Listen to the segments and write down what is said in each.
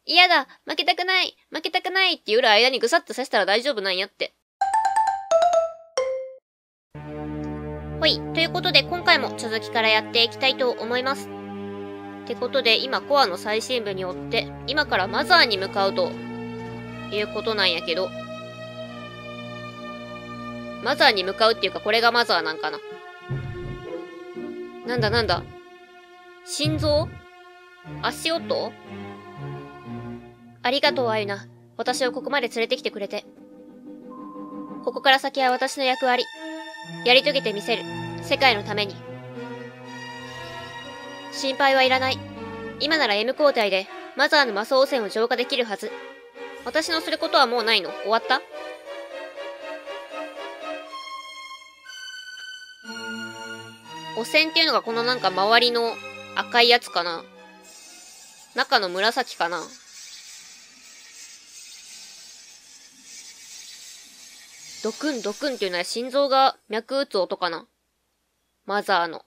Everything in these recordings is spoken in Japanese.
嫌だ負けたくない負けたくないって言う間にぐさっと刺したら大丈夫なんやって。ほい。ということで、今回も続きからやっていきたいと思います。ってことで、今、コアの最深部に追って、今からマザーに向かうということなんやけど、マザーに向かうっていうか、これがマザーなんかな。なんだなんだ。心臓？足音？ありがとう、アユナ。私をここまで連れてきてくれて。ここから先は私の役割。やり遂げてみせる。世界のために。心配はいらない。今なら M 抗体で、マザーの魔素汚染を浄化できるはず。私のすることはもうないの？終わった？汚染っていうのがこのなんか周りの赤いやつかな？中の紫かな？ドクンドクンっていうのは心臓が脈打つ音かな？マザーの。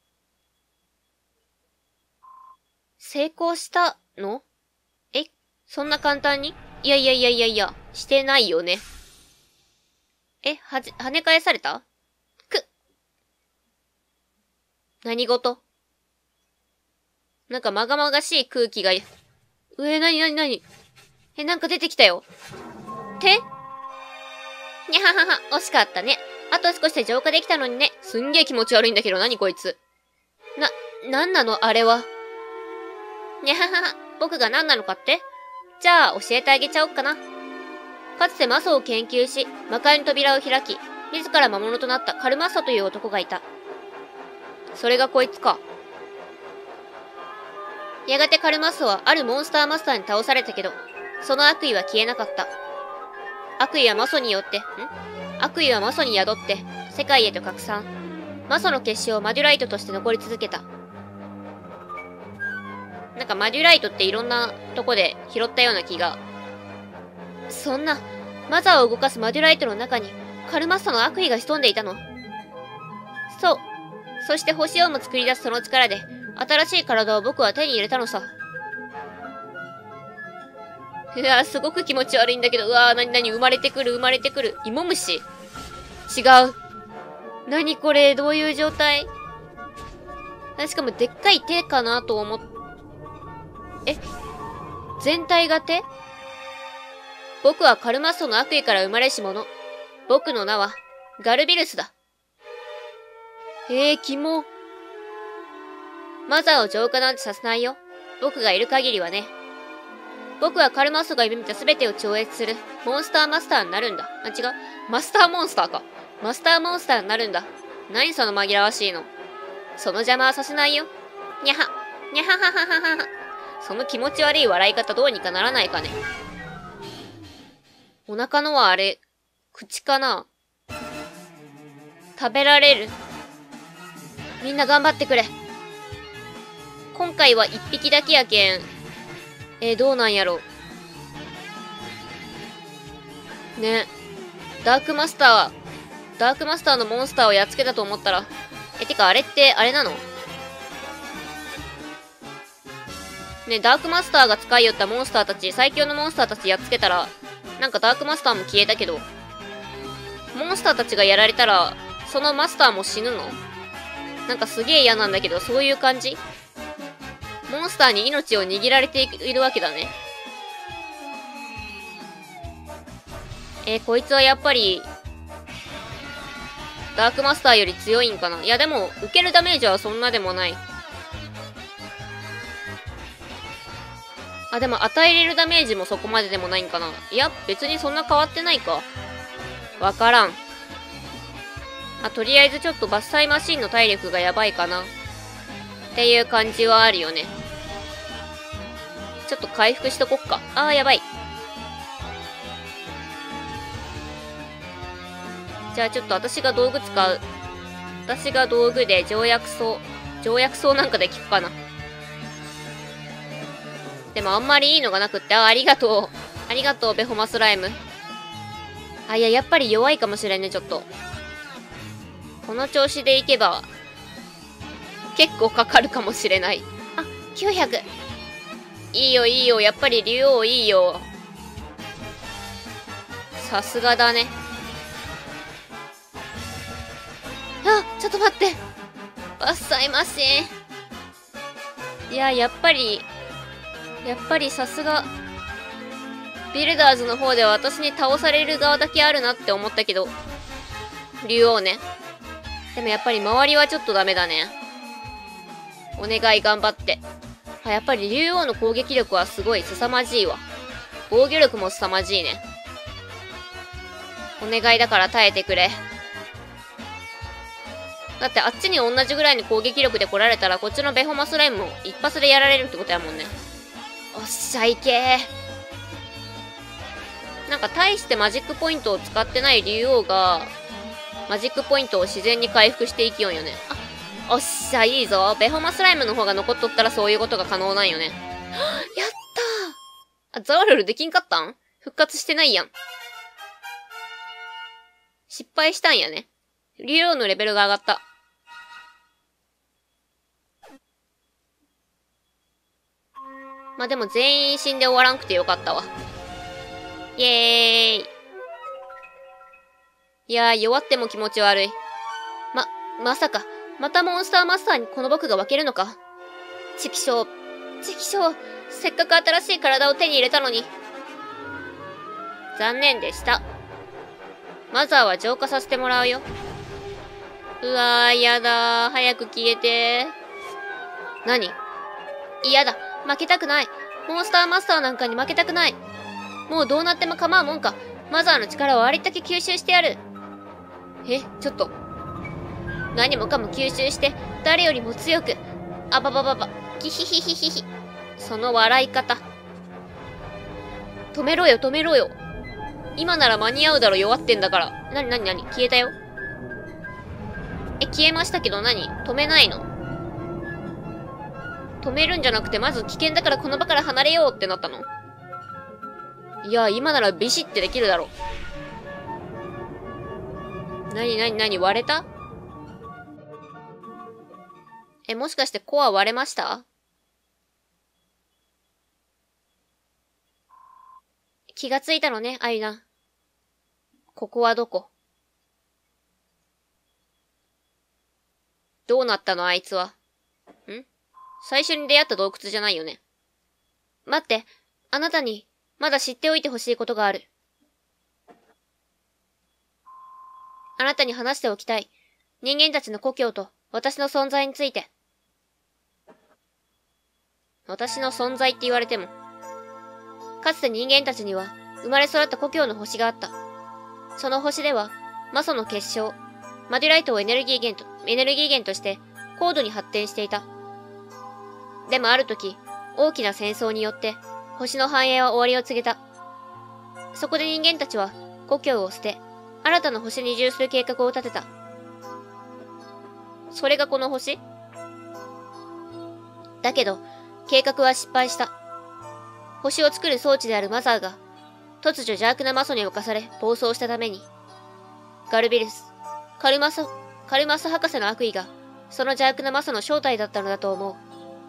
成功したの？え？そんな簡単に？いや、してないよね。跳ね返された？何事？なんかまがまがしい空気が、なに？なんか出てきたよ。手？にゃははは、惜しかったね。あと少しで浄化できたのにね。すんげえ気持ち悪いんだけど、何こいつ。なんなのあれは。にゃははは、僕が何なのかって？じゃあ、教えてあげちゃおっかな。かつて魔素を研究し、魔界の扉を開き、自ら魔物となったカルマッソという男がいた。それがこいつか。やがてカルマッソはあるモンスターマスターに倒されたけど、その悪意は消えなかった。悪意は魔素に宿って、世界へと拡散。魔素の結晶マデュライトとして残り続けた。なんかマデュライトっていろんなとこで拾ったような気が。そんな、マザーを動かすマデュライトの中に、カルマッソの悪意が潜んでいたの。そう。そして星をも作り出すその力で、新しい体を僕は手に入れたのさ。うわぁ、すごく気持ち悪いんだけど、うわぁ、生まれてくる。芋虫？違う。何これ、どういう状態？しかもでっかい手かなと思っ、全体が手？僕はカルマッソの悪意から生まれし者。僕の名は、ガルビルスだ。キモ。マザーを浄化なんてさせないよ。僕がいる限りはね。僕はカルマッソが夢見た全てを超越するモンスターマスターになるんだ。違う。マスターモンスターか。マスターモンスターになるんだ。何その紛らわしいの。その邪魔はさせないよ。にゃは。にゃははははは。その気持ち悪い笑い方どうにかならないかね。お腹のはあれ、口かな？食べられる？みんな頑張ってくれ。今回は一匹だけやけん。どうなんやろ。ね。ダークマスターのモンスターをやっつけたと思ったら。てかあれってあれなの？ね、ダークマスターが使いよったモンスターたち、最強のモンスターたちやっつけたら、なんかダークマスターも消えたけど、モンスターたちがやられたら、そのマスターも死ぬの？なんかすげえ嫌なんだけど、そういう感じ？モンスターに命を握られているわけだね。こいつはやっぱり、ダークマスターより強いんかな？いやでも、受けるダメージはそんなでもない。でも与えれるダメージもそこまででもないんかな？いや、別にそんな変わってないか。わからん。とりあえずちょっと伐採マシンの体力がやばいかな。っていう感じはあるよね。ちょっと回復しとこっか。やばい。じゃあちょっと私が道具使う。私が道具で条約草なんかで効くかな。でもあんまりいいのがなくって、ありがとう。ありがとう、ベホマスライム。いや、やっぱり弱いかもしれんね、ちょっと。この調子でいけば、結構かかるかもしれない。900。 いいよいいよ、やっぱり竜王いいよ。さすがだね。あ、ちょっと待って。伐採マシン。いや、やっぱりさすが、ビルダーズの方では私に倒される側だけあるなって思ったけど、竜王ね。でもやっぱり周りはちょっとダメだね。お願い頑張って。やっぱり竜王の攻撃力はすごい凄まじいわ。防御力も凄まじいね。お願いだから耐えてくれ。だってあっちに同じぐらいの攻撃力で来られたらこっちのベホマスライムも一発でやられるってことやもんね。おっしゃいけー。なんか大してマジックポイントを使ってない竜王が、マジックポイントを自然に回復していきよんよね。あ、おっしゃ、いいぞ。ベホマスライムの方が残っとったらそういうことが可能なんよね。やったー。あ、ザワルルできんかったん？復活してないやん。失敗したんやね。竜王のレベルが上がった。まあ、でも全員死んで終わらんくてよかったわ。イエーイ。いやー、弱っても気持ち悪い。まさか、またモンスターマスターにこの僕が分けるのか。チキショー。せっかく新しい体を手に入れたのに。残念でした。マザーは浄化させてもらうよ。うわー、やだー。早く消えてー。何？嫌だ。負けたくない。モンスターマスターなんかに負けたくない。もうどうなっても構うもんか。マザーの力をありったけ吸収してやる。ちょっと。何もかも吸収して、誰よりも強く。あばばばば。キヒヒヒヒヒ。その笑い方。止めろよ。今なら間に合うだろ、弱ってんだから。なに消えたよ。消えましたけど何？止めないの？止めるんじゃなくて、まず危険だからこの場から離れようってなったの？いや、今ならビシってできるだろ。何割れた？もしかしてコア割れました？気がついたのね、アイナ。ここはどこ？どうなったのあいつは。最初に出会った洞窟じゃないよね。待って、あなたに、まだ知っておいてほしいことがある。あなたに話しておきたい。人間たちの故郷と私の存在について。私の存在って言われても。かつて人間たちには生まれ育った故郷の星があった。その星では、魔素の結晶、マデュライトをエネルギー源として高度に発展していた。でもある時、大きな戦争によって星の繁栄は終わりを告げた。そこで人間たちは故郷を捨て、新たな星に移住する計画を立てた。それがこの星？だけど、計画は失敗した。星を作る装置であるマザーが、突如邪悪な魔素に侵され暴走したために、ガルビルス、カルマス博士の悪意が、その邪悪な魔素の正体だったのだと思う。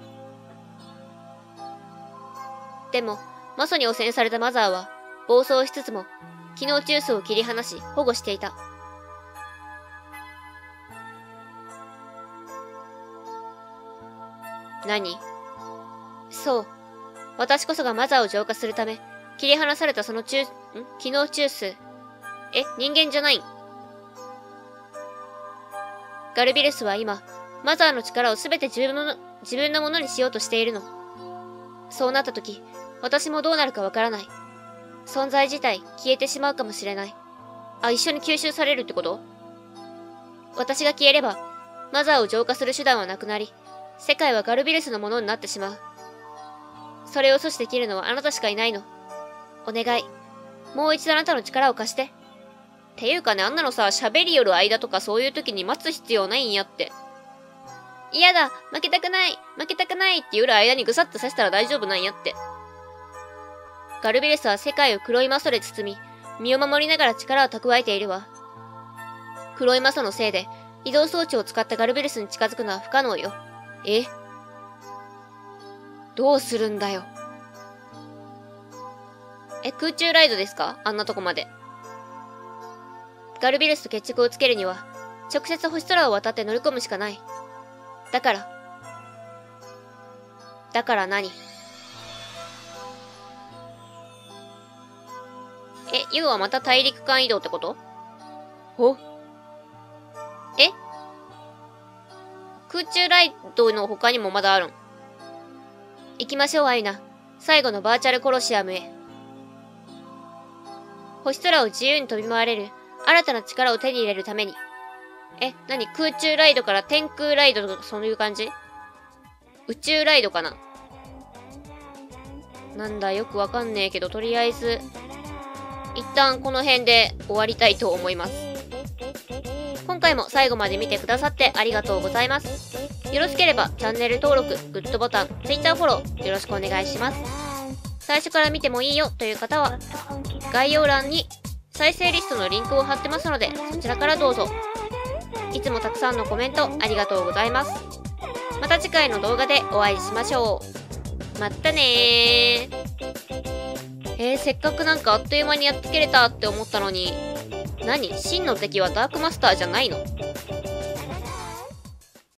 でも、魔素に汚染されたマザーは、暴走しつつも、機能中枢を切り離し、保護していた。何？そう。私こそがマザーを浄化するため、切り離されたその機能中枢。人間じゃないん？ガルビルスは今、マザーの力をすべて自分のものにしようとしているの。そうなった時、私もどうなるかわからない。存在自体消えてしまうかもしれない。一緒に吸収されるってこと？私が消えれば、マザーを浄化する手段はなくなり、世界はガルビルスのものになってしまう。それを阻止できるのはあなたしかいないの。お願い。もう一度あなたの力を貸して。っていうかね、あんなのさ、喋りよる間とかそういう時に待つ必要ないんやって。嫌だ、負けたくないって言う間にぐさっと刺したら大丈夫なんやって。ガルビルスは世界を黒い魔素で包み、身を守りながら力を蓄えているわ。黒い魔素のせいで、移動装置を使ったガルビルスに近づくのは不可能よ。どうするんだよ。 空中ライドですか？あんなとこまで。ガルビルスと決着をつけるには、直接星空を渡って乗り込むしかない。だから何？要はまた大陸間移動ってこと？空中ライドの他にもまだあるん？行きましょう、アイナ。最後のバーチャルコロシアムへ。星空を自由に飛び回れる新たな力を手に入れるために。何？空中ライドから天空ライドとかそういう感じ？宇宙ライドかな？なんだ、よくわかんねえけど、とりあえず、一旦この辺で終わりたいと思います。今回も最後まで見てくださってありがとうございます。よろしければチャンネル登録、グッドボタン、Twitter フォローよろしくお願いします。最初から見てもいいよという方は、概要欄に再生リストのリンクを貼ってますので、そちらからどうぞ。いつもたくさんのコメントありがとうございます。また次回の動画でお会いしましょう。まったねー。せっかくなんかあっという間にやっつけれたって思ったのに、何？真の敵はダークマスターじゃないの？